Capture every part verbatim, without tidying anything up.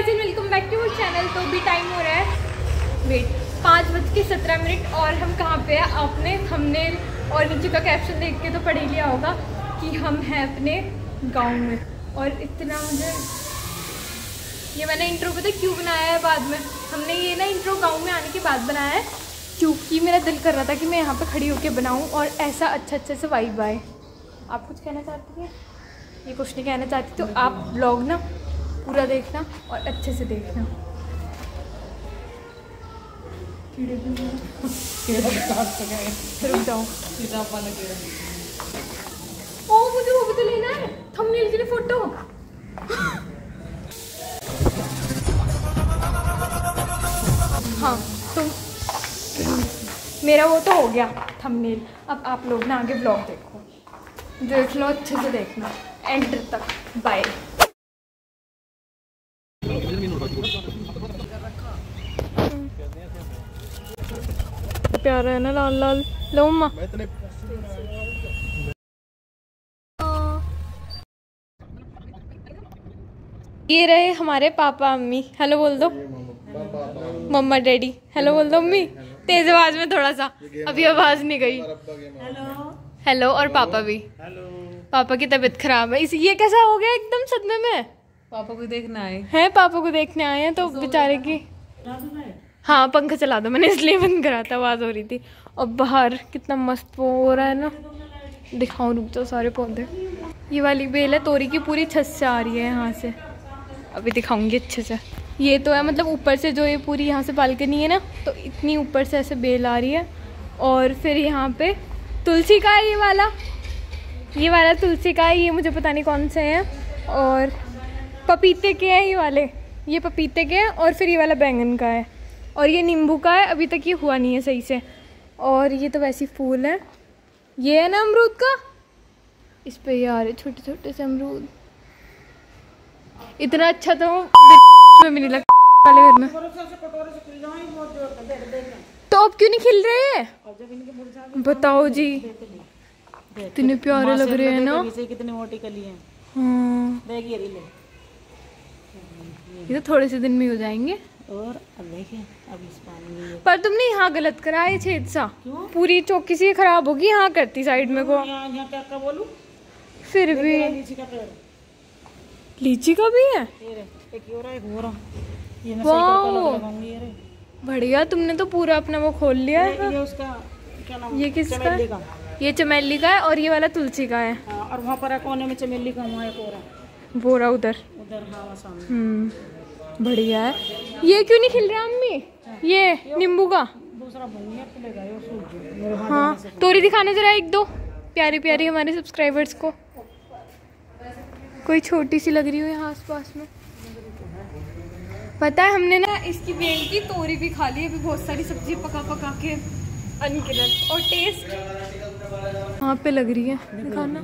Guys and welcome back to our channel. तो भी time हो रहा है वेट पाँच बज के सत्रह मिनट और हम कहाँ पे हैं? आपने थंबनेल और नीचे का कैप्शन देख के तो पढ़ ही लिया होगा कि हम हैं अपने गांव में। और इतना मुझे ये मैंने इंट्रो पता क्यों बनाया है बाद में, हमने ये ना इंट्रो गाँव में आने के बाद बनाया है क्योंकि मेरा दिल कर रहा था कि मैं यहाँ पे खड़ी होकर बनाऊँ और ऐसा अच्छा अच्छे से वाइब आए। आप कुछ कहना चाहती हैं? ये कुछ नहीं कहना चाहती तो आप ब्लॉग ना पूरा देखना और अच्छे से देखना। रुक जाओ। ओ मुझे वो भी तो लेना है थंबनेल के लिए फोटो। हाँ तो मेरा वो तो हो गया थंबनेल। अब आप लोग ना आगे ब्लॉग देखो, देख लो अच्छे से देखना एंड तक। बाय। प्यारा है ना लाल लाल। लो अम्मा ये रहे हमारे पापा अम्मी। हेलो बोल दो। मम्मा डैडी हेलो बोल दो। अम्मी तेज आवाज में थोड़ा सा, अभी आवाज नहीं गई। Hello hello. और पापा भी हेलो। पापा की तबीयत खराब है। इस ये कैसा हो गया एकदम सदमे में? पापा को देखने आए हैं? पापा को देखने आए हैं तो बेचारे की। हाँ पंखा चला दो, मैंने इसलिए बंद करा था, आवाज हो रही थी। और बाहर कितना मस्त वो हो रहा है ना, दिखाऊं रुक जाओ सारे पौधे। ये वाली बेल है तोरी की, पूरी छत से आ रही है यहाँ से, अभी दिखाऊंगी अच्छे से। ये तो है मतलब ऊपर से जो ये पूरी यहाँ से बालकनी है ना, तो इतनी ऊपर से ऐसे बेल आ रही है। और फिर यहाँ पे तुलसी का है, ये वाला ये वाला तुलसी का है, ये मुझे पता नहीं कौन से हैं। और पपीते के हैं ये वाले, ये पपीते के हैं। और फिर ये वाला बैंगन का है और ये नींबू का है, अभी तक ये हुआ नहीं है सही से। और ये तो वैसे फूल है। ये है ना अमरूद का, इस पे ये आ रहे छोटे छोटे से अमरूद। इतना अच्छा तो में भी नहीं लगता वाले घर में। तो अब क्यों नहीं खिल रहे हैं बताओ जी? इतने प्यारे लग रहे हैं ना। कितनी मोटी कली है। हाँ ये तो थोड़े से दिन में हो जाएंगे। और अब देखिए अब इस पानी में पर तुमने यहाँ गलत करा है छेद सा। पूरी चौकी सी खराब होगी, यहाँ करती साइड में को। यहाँ यहाँ क्या क्या बोलूं? फिर भी लीची का पेड़, लीची का भी है। एक ये रहा, एक वो रहा। ये मैं वाह ये बढ़िया, तुमने तो पूरा अपना वो खोल लिया है। ये उसका क्या नाम? ये किसका? चमेली का। ये चमेली का है और ये वाला तुलसी का है। हाँ, और वहाँ पर कोने में चमेली का, वहाँ एक और है। बोरा उधर उधर हाँ सामने। हम्म बढ़िया है। ये क्यों नहीं खिल रहा अम्मी? ये नींबू का दूसरा फूलेगा ये सूख गया। हाँ तोरी दिखाने जरा एक दो प्यारी प्यारी हमारे सब्सक्राइबर्स को। कोई छोटी सी लग रही हो यहाँ आस पास में। पता है हमने ना इसकी बेल की तोरी भी खा ली, अभी बहुत सारी सब्जी पका पका के अनगिनत। और टेस्ट वहाँ पे लग रही है, दिखाना।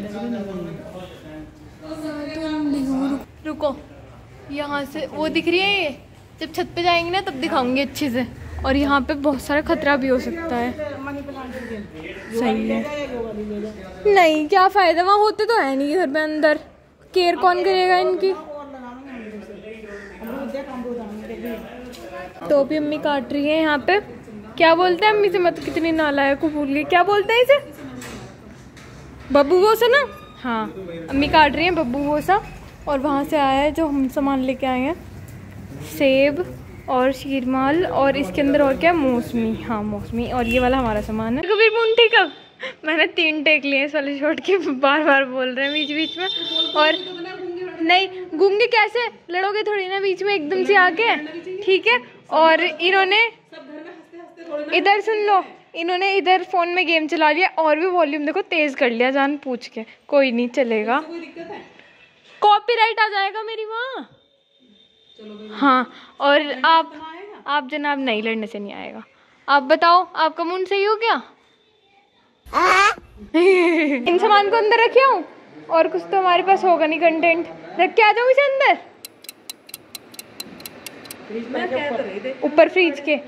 रुको यहाँ से वो दिख रही है, ये जब छत पे जाएंगे ना तब दिखाऊंगी अच्छे से। और यहाँ पे बहुत सारा खतरा भी हो सकता है। सही है। नहीं क्या फायदा, वहाँ होते तो है नहीं घर में, अंदर केयर कौन करेगा इनकी। तो भी अम्मी काट रही है यहाँ पे। क्या बोलते हैं अम्मी से? मत कितनी नालायक को भूल गई, क्या बोलते हैं इसे? बब्बू गोसा ना। हाँ अम्मी काट रही है बब्बू गोसा। और वहाँ से आया है जो हम सामान लेके आए हैं, सेब और शीरमाल और इसके अंदर और क्या, मौसमी। हाँ मौसमी। और ये वाला हमारा सामान है। कभी मुंठी कब मैंने तीन टेक लिए इस वाले शॉट के, बार बार बोल रहे हैं बीच बीच में। और नहीं गूंगे कैसे, लड़ोगे थोड़ी ना बीच में एकदम से आके, ठीक है। और इन्होंने इधर सुन लो, इन्होंने इधर फोन में गेम चला लिया और भी वॉल्यूम देखो तेज कर लिया जान पूछ के। कोई नहीं चलेगा, कॉपीराइट आ जाएगा मेरी वहाँ। हाँ और आप आप जनाब नहीं, लड़ने से नहीं आएगा। आप बताओ आपका मूड सही हो गया? इन सामान को अंदर रखे हूँ और कुछ तो हमारे पास होगा नहीं कंटेंट, रख के आ जाऊँ इसे अंदर ऊपर फ्रिज के।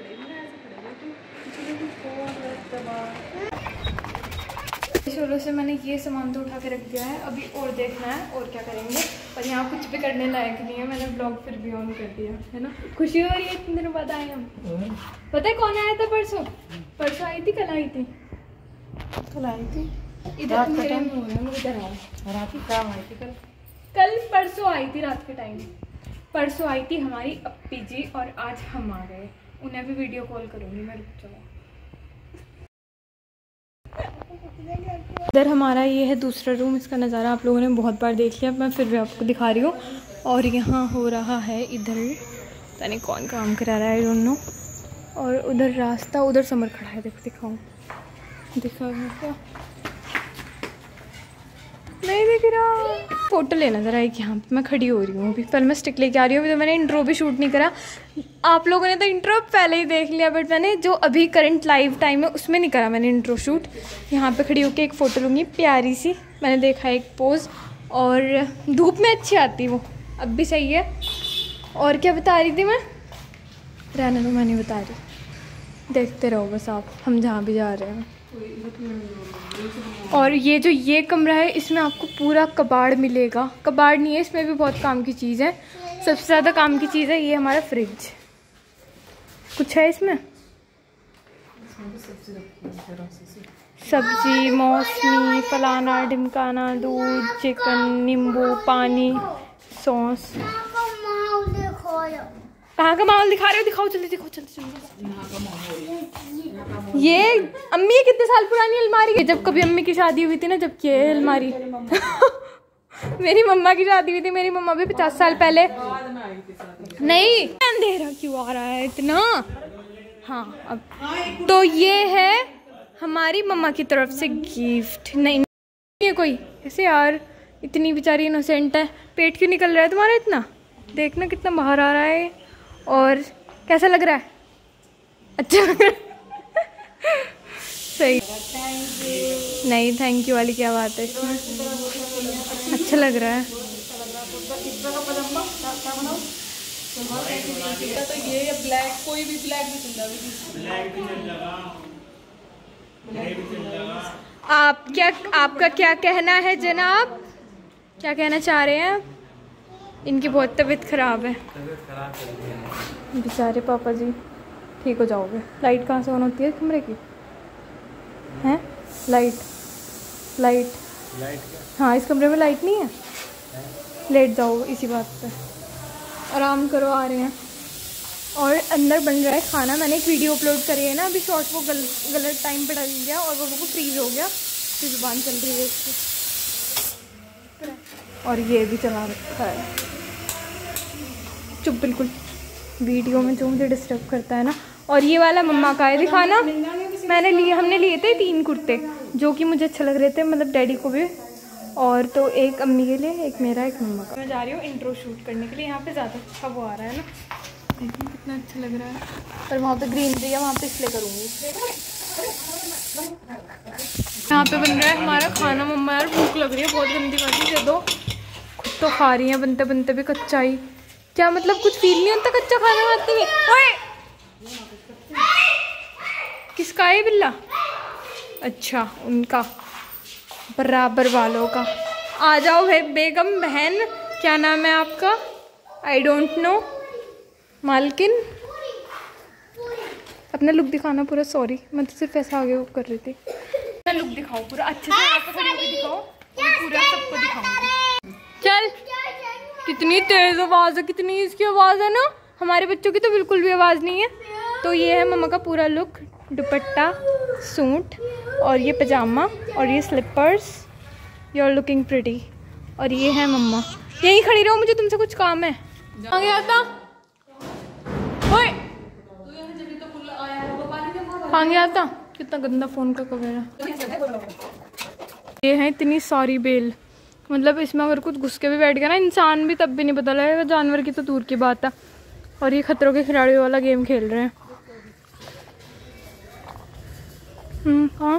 शोरों से मैंने ये सामान तो उठा के रख दिया है, अभी और देखना है और क्या करेंगे। पर यहाँ कुछ भी करने लायक नहीं है, मैंने ब्लॉग फिर भी ऑन कर दिया है ना। खुशी हो रही है इतने दिनों बाद आए हम। पता है कौन आया था परसों? परसों आई थी, कल आई थी, कल आई थी इधर मेरे मुँह में मुझे इधर आओ। रात की काम आई थी कल कल परसों आई थी रात के टाइम, परसों आई थी हमारी अप्पी जी और आज हम आ गए। उन्हें भी वीडियो कॉल करूँगी मैं, रुक जाओ। इधर हमारा ये है दूसरा रूम, इसका नज़ारा आप लोगों ने बहुत बार देख लिया, मैं फिर भी आपको दिखा रही हूँ। और यहाँ हो रहा है इधर पता नहीं कौन काम करा रहा है, आई डोंट नो। और उधर रास्ता, उधर समर खड़ा है, देखो दिखाऊँ, दिखा क्या नहीं दिख रहा। फोटो लेना ज़रा एक, यहाँ पे मैं खड़ी हो रही हूँ अभी। पहले मैं स्टिक लेके आ रही हूँ, अभी तो मैंने इंट्रो भी शूट नहीं करा। आप लोगों ने तो इंट्रो पहले ही देख लिया, बट मैंने जो अभी करंट लाइव टाइम है उसमें नहीं करा मैंने इंट्रो शूट। यहाँ पे खड़ी होकर एक फ़ोटो लूँगी प्यारी सी, मैंने देखा एक पोज, और धूप में अच्छी आती वो, अब भी सही है। और क्या बता रही थी मैं, रहने दो मैं नहीं बता रही, देखते रहो बस आप, हम जहाँ भी जा रहे हैं। और ये जो ये कमरा है इसमें आपको पूरा कबाड़ मिलेगा, कबाड़ नहीं है इसमें भी बहुत काम की चीज़ है। सबसे ज़्यादा काम की चीज़ है ये हमारा फ्रिज। कुछ है इसमें, सब्जी, मौसमी, फलाना ढिमकाना, दूध, चिकन, नींबू पानी, सॉस। कहाँ का माहौल दिखा रहे हो, दिखाओ जल्दी, दिखाओ जल्दी जल्दी। ये अम्मी ये कितने साल पुरानी अलमारी है, जब कभी अम्मी की शादी हुई थी ना, जब ये अलमारी मेरी मम्मा की शादी हुई थी, मेरी मम्मा भी पचास साल पहले। नहीं अंधेरा क्यों आ रहा है इतना। हाँ अब तो ये है हमारी मम्मा की तरफ से गिफ्ट। नहीं ये कोई ऐसे यार, इतनी बेचारी इनोसेंट है। पेट क्यों निकल रहा है तुम्हारा इतना, देखना कितना बाहर आ रहा है। और कैसा लग रहा है, अच्छा लग रहा है सही नहीं, थैंक यू वाली क्या बात है इसमें, अच्छा लग रहा है। तो ये ब्लैक, कोई भी ब्लैक भी चल जाएगा। आप क्या, आपका क्या कहना है जनाब, क्या कहना चाह रहे हैं आप? इनकी बहुत तबीयत ख़राब है बेचारे पापा जी, ठीक हो जाओगे। लाइट कहाँ से ऑन होती है कमरे की, हैं लाइट लाइट लाइट हाँ इस कमरे में लाइट नहीं है, लेट जाओ इसी बात पे, आराम करो, आ रहे हैं। और अंदर बन रहा है खाना, मैंने एक वीडियो अपलोड करी है ना अभी शॉर्ट, वो गल, गलत टाइम पे डाल गया और वो वो फ्रीज हो गया, फिर जुबान चल रही है इसकी। और ये भी चला रखा है, चुप बिल्कुल, वीडियो में जो मुझे डिस्टर्ब करता है ना। और ये वाला मम्मा का है, दिखाना। मैंने लिए, हमने लिए थे तीन कुर्ते जो कि मुझे अच्छे लग रहे थे, मतलब डैडी को भी, और तो एक अम्मी के लिए, एक मेरा, एक मम्मा का। मैं जा रही हूँ इंट्रो शूट करने के लिए, यहाँ पे ज़्यादा अच्छा वो आ रहा है ना, देखिए कितना अच्छा लग रहा है। पर वहाँ पे ग्रीनरी है, वहाँ पे इसलिए करूँगी। यहाँ पे बन रहा है हमारा खाना। मम्मा यार भूख लग रही है, बहुत गंदी बात दे दो, खुद तो खा रही हैं, बनते बनते भी कच्चा ही। क्या मतलब कुछ फील नहीं होता कच्चा खाना खाते हुए? ओए किसका है बिल्ला? अच्छा उनका, बराबर वालों का। आ जाओ भाई बेगम बहन, क्या नाम है आपका? आई डोंट नो, मालकिन। अपना लुक दिखाना पूरा, सॉरी मैं तो सिर्फ ऐसा आगे वो कर रही थी। अपना लुक दिखाओ पूरा अच्छे से, यहाँ पे खड़ी होकर दिखाओ, पूरा सबको दिखाऊंगी। चल, कितनी तेज आवाज़ है, कितनी इसकी आवाज़ है ना, हमारे बच्चों की तो बिल्कुल भी आवाज़ नहीं है। तो ये है मम्मा का पूरा लुक, दुपट्टा, सूट, और ये पजामा, और ये slippers, you are looking pretty. और ये है मम्मा, यहीं खड़ी रहो, मुझे तुमसे कुछ काम है। आ गया था ओए, आ गया था। कितना गंदा फ़ोन का कवर है। ये है इतनी सारी बेल, मतलब इसमें अगर कुछ घुस के भी बैठ गया ना इंसान भी, तब भी नहीं पता लगेगा, जानवर की तो दूर की बात है। और ये खतरों के खिलाड़ी वाला गेम खेल रहे हैं। हम्म हाँ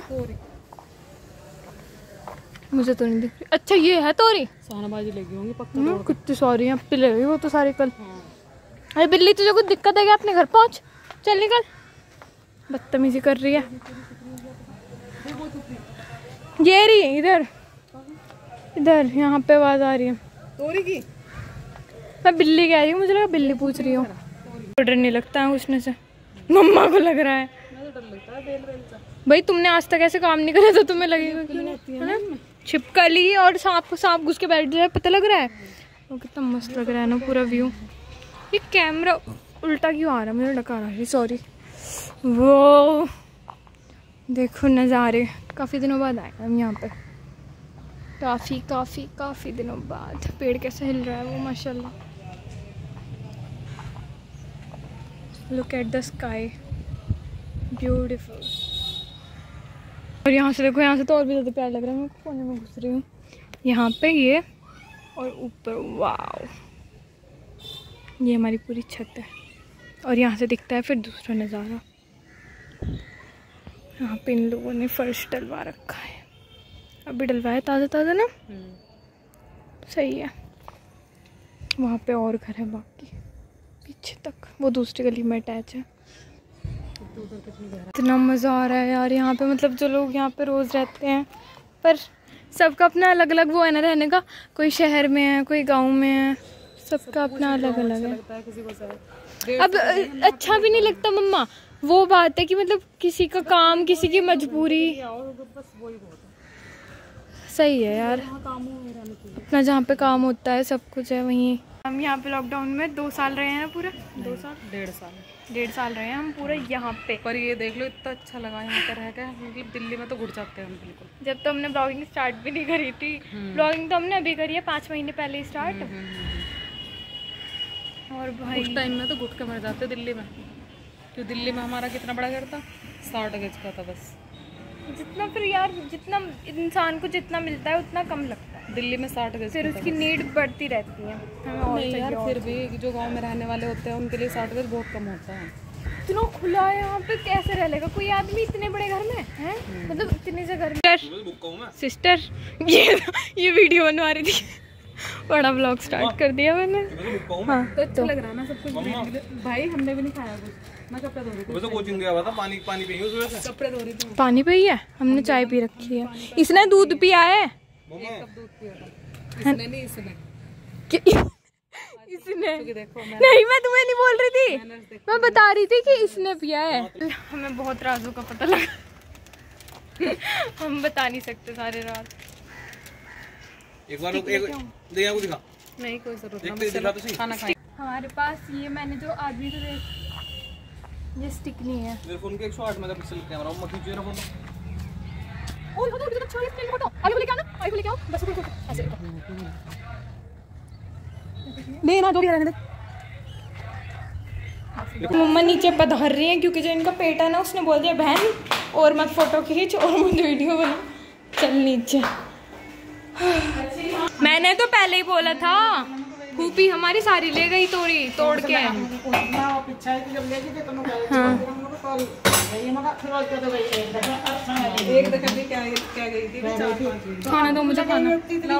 मुझे तो नहीं दिख रही। अच्छा ये है तोरी, सानाबाजी लगी होंगी पक्का। कितनी सारी हैं, पिले हुई वो तो सारी कल। अरे बिल्ली तुझे कुछ दिक्कत है क्या, अपने घर पहुंच, चल निकल, बदतमीजी कर रही है। ये रही इधर इधर, यहाँ पे आवाज आ रही है तोरी की। मैं बिल्ली कह रही हूँ, मुझे लगा बिल्ली पूछ रही हूँ। डर नहीं लगता है उसने से, मम्मा को लग रहा है। डर लगता है बेल बेल से। भाई तुमने आज तक ऐसे काम नहीं करे तो तुम्हें लगेगा क्यों नहीं, है ना? छिपकली और सांप सांप घुस के बैठ जाए, पता लग रहा है वो कितना मस्त लग रहा है ना पूरा व्यू। ये कैमरा उल्टा क्यों आ रहा है, मुझे डका रहा है, सॉरी। वो देखो नज़ारे, काफ़ी दिनों बाद आए हम यहाँ पे, काफ़ी काफ़ी काफ़ी दिनों बाद। पेड़ कैसे हिल रहा है वो, माशाल्लाह। Look at the sky, beautiful. और यहाँ से देखो, यहाँ से तो और भी ज़्यादा प्यार लग रहा है। मैं कोने में घुस रही हूँ यहाँ पे, ये और ऊपर, वाव, ये हमारी पूरी छत है। और यहाँ से दिखता है फिर दूसरा नज़ारा। यहाँ पे इन लोगों ने फर्श डलवा रखा है, अभी डलवाया ताज़ा ताज़ा ना, सही है। वहाँ पे और घर है बाकी पीछे तक, वो दूसरी गली में अटैच है। इतना मज़ा आ रहा है यार यहाँ पे, मतलब जो लोग यहाँ पे रोज़ रहते हैं, पर सबका अपना अलग अलग वो है ना रहने का। कोई शहर में है, कोई गांव में है, सबका अपना अलग अलग है। अब अच्छा भी नहीं लगता मम्मा, वो बात है कि मतलब किसी का काम, किसी की मजबूरी, सही है यार। अपना जहाँ पे काम होता है सब कुछ है वहीं। हम यहाँ पे लॉकडाउन में दो साल रहे हैं, पूरे दो साल डेढ़ साल डेढ़ साल रहे हैं हम पूरे यहाँ पे। पर ये देख लो इतना अच्छा लगा यहाँ पर रह के, मतलब दिल्ली में तो घुट जाते हैं हम बिल्कुल। जब तो हमने ब्लॉगिंग स्टार्ट भी नहीं करी थी, ब्लॉगिंग तो हमने अभी करी है पाँच महीने पहले स्टार्ट। और भाई उस टाइम में तो घुट के मर जाते दिल्ली में, क्यों दिल्ली में हमारा कितना बड़ा घर था, साठ गज का था बस। जितना फिर यार, जितना इंसान को जितना मिलता है उतना कम लगता है दिल्ली में, साठ गज फिर उसकी नीड बढ़ती रहती है हमें और नहीं यार, चाहिए। फिर भी जो गांव में रहने वाले होते हैं उनके लिए साठ गज बहुत कम होता है। इतना खुला है यहाँ पे, कैसे रह लेगा कोई आदमी इतने बड़े घर में है, मतलब इतने से घर में। सिस्टर ये ये वीडियो बनवा रही थी, बड़ा ब्लॉग स्टार्ट कर दिया मैंने। हाँ तो अच्छा लग रहा है ना सब कुछ। भाई हमने भी नहीं खाया कुछ, मैं कपड़े धो रही थी। तो कोचिंग गया हुआ था, पानी पानी पी उसमें कपड़े धो रही थी। पानी पी है, हमने चाय पी रखी है। इसने दूध पिया है, एक कप दूध पिया था इसने, नहीं इसने इसने देखो। नहीं, मैं तुम्हें नहीं बोल रही थी, मैं बता रही थी कि इसने पिया है। हमें बहुत राजों का पता लगा हम बता नहीं सकते सारे राज। एक बार एक देखा को दिखा, नहीं कोई जरूरत देखते दिखा तो सही। खाना खाए। हमारे पास ये, मैंने जो आदमी तो देख, ये स्टिक नहीं है। मेरे फोन के एक सौ आठ मेगापिक्सल कैमरा, मैं खींच रहा हूं। ओए हो तो अच्छा है, इसलिए फोटो आगे लेके आना, आगे लेके आओ बस। ऐसे ले ना, जो भी रहने दे। मम्मा नीचे पधार रही हैं क्योंकि जो इनका पेट है ना, उसने बोल दिया बहन और मत फोटो खींच और मत वीडियो बना, चल नीचे। मैंने तो पहले ही बोला था, फूफी हमारी सारी ले गई तोड़ी तोड़ के। हाँ एक दफा भी क्या क्या गई थी, खाना दो मुझे, खाना।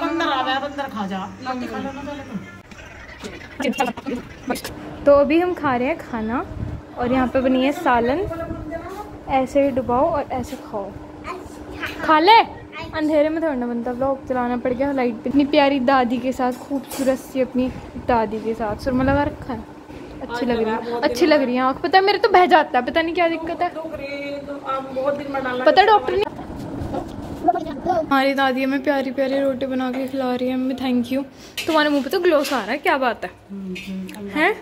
तो अभी हम खा रहे हैं खाना और यहाँ पे बनी है सालन। ऐसे ही डुबाओ और ऐसे खाओ, खा ले। अंधेरे में थोड़ा ना बनता, व्लॉग चलाना पड़ गया। लाइट पे इतनी प्यारी दादी के साथ, खूबसूरत सी अपनी दादी के साथ सुरमा लगा रखा है। अच्छी लग रही है, अच्छी लग रही है आँख। पता है मेरे तो बह जाता है, पता नहीं क्या दिक्कत है, पता डॉक्टर ने। हमारी दादी हमें प्यारी प्यारी रोटी बना के खिला रही है, मम्मी थैंक यू। तुम्हारे मुंह पे तो ग्लो आ रहा है, क्या बात है हैं?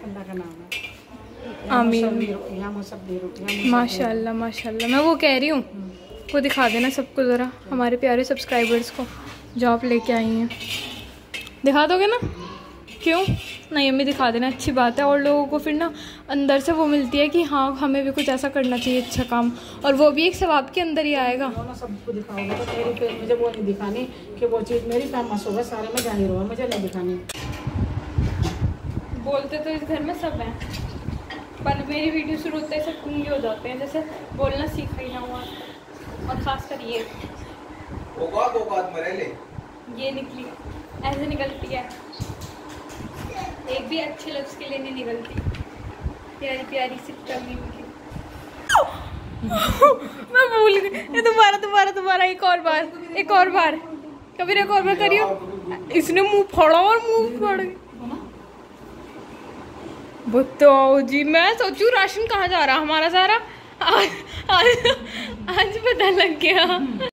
आमीन, माशाल्लाह माशाल्लाह। मैं वो कह रही हूँ, वो दिखा देना सबको ज़रा, हमारे प्यारे सब्सक्राइबर्स को जो आप लेके आई हैं, दिखा दोगे ना? क्यों नहीं अम्मी, दिखा देना, अच्छी बात है। और लोगों को फिर ना अंदर से वो मिलती है कि हाँ हमें भी कुछ ऐसा करना चाहिए अच्छा काम, और वो भी एक सवाब के अंदर ही आएगा। सबको दिखाओगे तो मेरी पे मुझे वो नहीं दिखानी कि वो चीज़ मेरी फेमस होगा, सारे में जाहिर होगा, मुझे नहीं दिखानी। बोलते तो इस घर में सब हैं, पर मेरी वीडियो शुरू होते ही सब गूंगे हो जाते हैं, जैसे बोलना सीख ही ना हुआ। और खासकर ये औकात औकात में रह ले, ये निकली ऐसे निकलती है, एक भी अच्छे लफ्ज़ के लिए नहीं निकलती, प्यारी प्यारी सी टमी निकली। मैं भूल गई। ये दोबारा दोबारा दोबारा एक और बार, एक और बार, कबीर एक और बार करियो। इसने मुंह फाड़ा और मुंह फाड़ गया। बताओ जी, मैं सोचू राशन कहाँ जा रहा हमारा सारा। आज आज आज पता लग गया।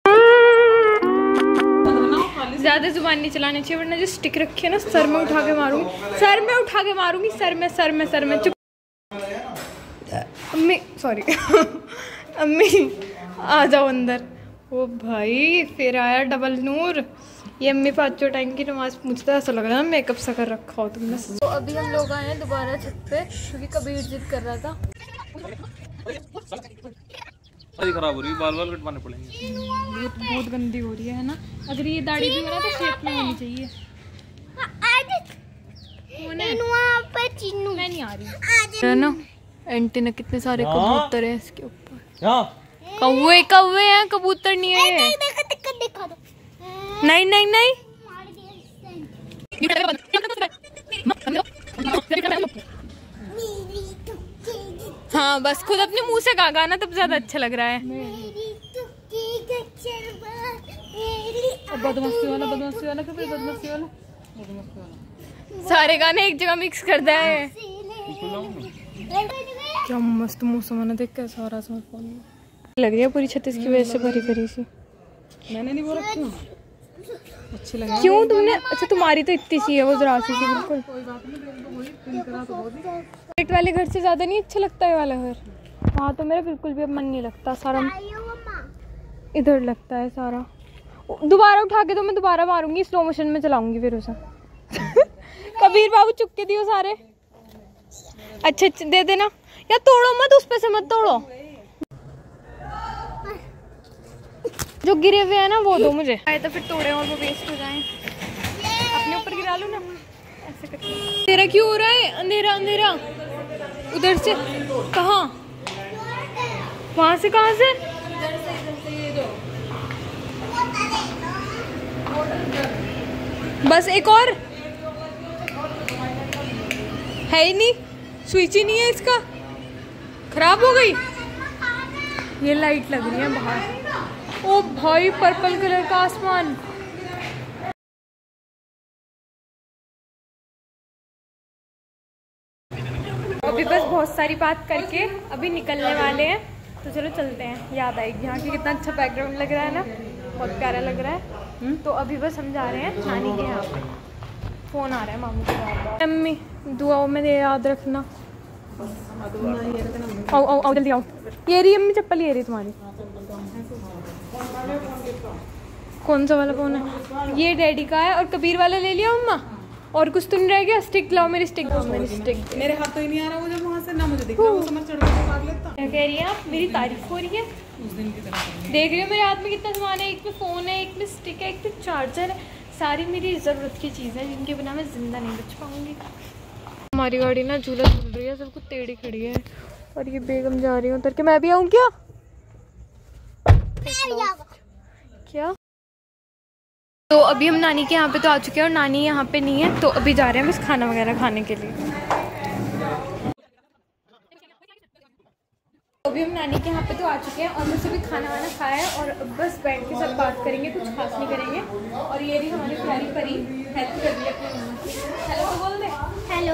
ज्यादा जुबान नहीं चलानी चाहिए वरना जो स्टिक रखी है ना सर में उठा के मारूंगी, सर में उठा के मारूंगी, सर में सर में सर में। चुप अम्मी, सॉरी अम्मी आ जाओ अंदर। ओ भाई फिर आया डबल नूर। ये अम्मी पाँचों टाइम की नमाज पूछता है, ऐसा लग रहा है मेकअप सा कर रखा हो तुमने। तो अभी हम लोग आए हैं दोबारा छत पे क्योंकि कबीर जिद कर रहा था। खराब हो रही है, बाल बाल कटवाने पड़ेंगे। बहुत बहुत गंदी हो रही है ना। अगर ये दाढ़ी भी बना तो शेप में होनी चाहिए। मैं नहीं आ रही है ना। एंटी ने कितने सारे कबूतर हैं इसके ऊपर। कौवे कौवे हैं, कबूतर नहीं है ये। नहीं नहीं नहीं हाँ बस खुद अपने मुंह से गा गाना तब ज्यादा अच्छा लग रहा है। बदमस्ती वाला बदमस्ती वाला कभी बदमस्ती वाला बदमस्ती वाला सारे गाने एक जगह मिक्स कर दिया है। क्या मस्त मौसम है ना, देख कैसा सारा फोन लग रही है। पूरी छत इसकी वजह से भरी भरी सी। मैंने नहीं बोला क्यों अच्छी लगी क्यों तुमने? अच्छा तुम्हारी तो इतनी सी है वो जरा सी बिल्कुल। पेट वाले घर से ज्यादा नहीं अच्छा लगता है वाला घर। वहाँ तो मेरा बिल्कुल भी अब मन नहीं लगता, सारा इधर लगता है सारा। दोबारा उठा के तो मैं दोबारा मारूंगी, स्लो मोशन में चलाऊंगी फिर उसे। कबीर बाबू चुप के दियो सारे। अच्छा अच्छा दे देना या तोड़ो मत, उस पे से मत तोड़ो। जो गिरे हुए हैं ना वो दो मुझे। आए तो फिर तोड़े और वो वेस्ट हो जाएं। अपने ऊपर गिरा लो ना ऐसे करके। अंधेरा क्यों हो रहा है? अंधेरा अंधेरा उधर से कहाँ? वहां से कहाँ से? बस एक और है ही नहीं, स्विच ही नहीं है इसका, खराब हो गई। ये लाइट लग रही है बाहर। ओ भाई पर्पल कलर का आसमान। अभी बस बहुत सारी बात करके अभी निकलने वाले हैं, तो चलो चलते हैं। याद आएगी यहाँ की कितना अच्छा बैकग्राउंड लग रहा है ना, बहुत प्यारा लग रहा है। तो अभी बस हम जा रहे हैं नानी के यहाँ पे। फोन आ रहा है मामू का। अम्मी दुआओं में याद रखना। आओ आओ आओ जल्दी आओ। ये रही अम्मी चप्पल, ये रही तुम्हारी। कौन सा वाला फोन है? ये डैडी का है। और कबीर वाला ले लिया अम्मा? और कुछ तो नहीं रह गया? स्टिक लाओ, मेरी स्टिक दो। मेरी स्टिक मेरे हाथ तो ही नहीं आ रहा वो, जब वहाँ से ना मुझे दिख रहा वो समझ चढ़ के भाग लेता। क्या कह रही हैं आप? मेरी तारीफ हो रही है। उस दिन की तरह देख रही हो मेरे हाथ में कितना सामान है। एक में फ़ोन है, एक में स्टिक है, एक में चार्जर है। सारी मेरी ज़रूरत की चीज़ें हैं जिनके बिना मैं ज़िंदा नहीं बच पाऊँगी। हमारी गाड़ी ना झूला झूल रही है, सब कुछ टेढ़ी खड़ी है। और ये बेगम जा रही है उतर के। मैं भी आऊँ क्या? क्या? तो अभी हम नानी के यहाँ पे तो आ चुके हैं और नानी यहाँ पे नहीं है, तो अभी जा रहे हैं बस खाना वगैरह खाने के लिए। अभी हम नानी के यहाँ पे तो आ चुके हैं और मुझसे भी खाना वाना खाया है और बस बैठ के सब बात करेंगे, कुछ खास नहीं करेंगे। और ये भी हमारी प्यारी परी हेल्प कर रही है अपनी मम्मा की। हेलो तो बोल दे। हेलो।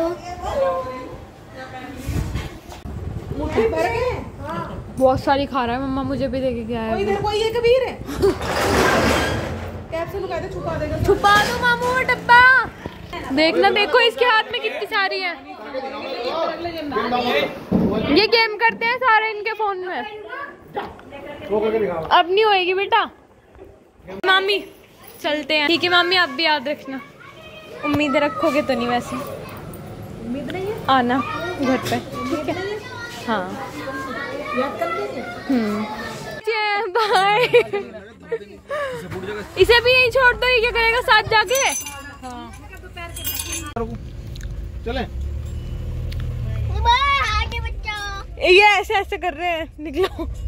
मुट्ठी भर गए। बहुत सारी खा रहा है मम्मा, मुझे भी देके गया है। इधर कोई ये कबीर है कैप से लुका दे, छुपा देगा। छुपा दो मामू वो डब्बा। देखना देखो इसके हाथ में कितनी सारी है। ये गेम करते हैं सारे इनके फोन में। अब नहीं होएगी बेटा। मामी चलते हैं। ठीक है मामी, आप भी याद रखना। उम्मीद रखोगे तो नहीं, वैसे उम्मीद नहीं है आना घर पे, ठीक है? हाँ हम्म बाय। इसे भी यही छोड़ दो, ये क्या करेगा साथ जाके? हाँ चले। ये ऐसे ऐसे कर रहे हैं, निकलो।